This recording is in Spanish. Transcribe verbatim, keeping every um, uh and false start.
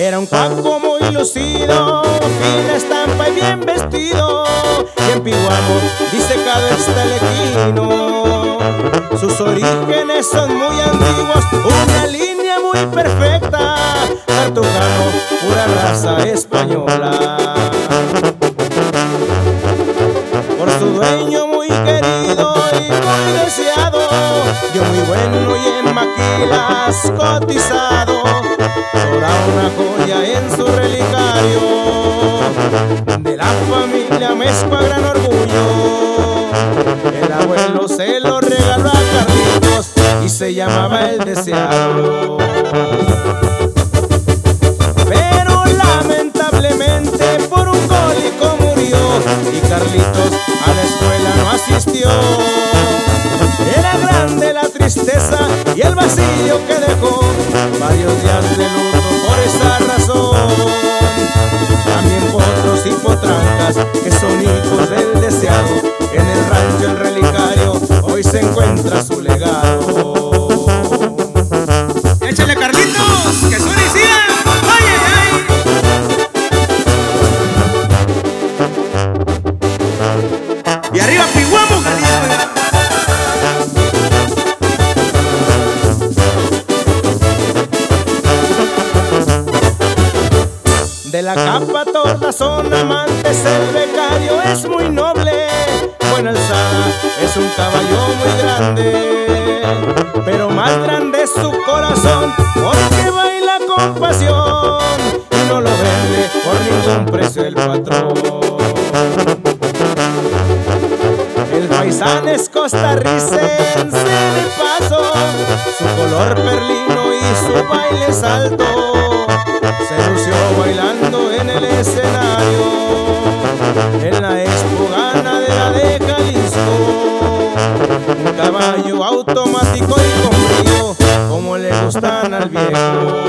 Era un cuaco muy lucido, fina estampa y bien vestido, y en Piguamo dice cada estalequino. Sus orígenes son muy antiguos, una línea muy perfecta, cartujano, pura raza española. Por su dueño muy querido y muy deseado, yo muy bueno y en maquilas cotizado, sobra una joya en su relicario, de la familia Mezcua gran orgullo. El abuelo se lo regaló a Carlitos y se llamaba el deseado. Pero lamentablemente por un cólico murió y Carlitos a la escuela no asistió. Era grande la tristeza y el vacío que dejó, varios días de luto por esa razón. También potros y potrancas que son hijos del deseado, en el rancho El Relicario hoy se encuentra su legado. ¡Échale, Carlitos! ¡Que suene y siga! ¡Ay, ay, ay! Y arriba Piguamo, Jalisco. De la capa torda son amantes, el becario es muy noble, buena alzada, es un caballo muy grande, pero más grande es su corazón, porque baila con pasión y no lo vende por ningún precio el patrón. El paisán es costarricense de paso, su color perlino y su baile salto, se lució bailando en el escenario, en la expo ganadera de Jalisco. Un caballo automático y con brillo, como le gustan al viejo.